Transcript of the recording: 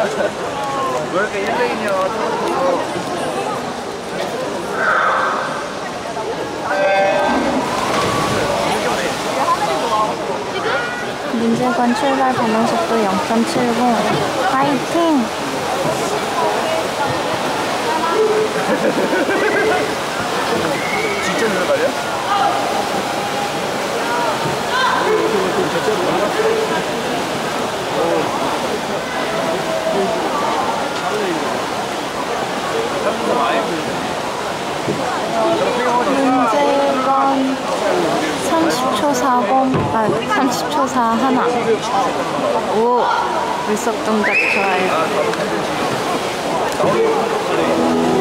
왜 이렇게 일레이냐. 민재관 출발 반응속도 0.70. 파이팅! 진짜 들어가려? 민재관 30초 40, 30초 41. 오, 물속 동작 좋아요.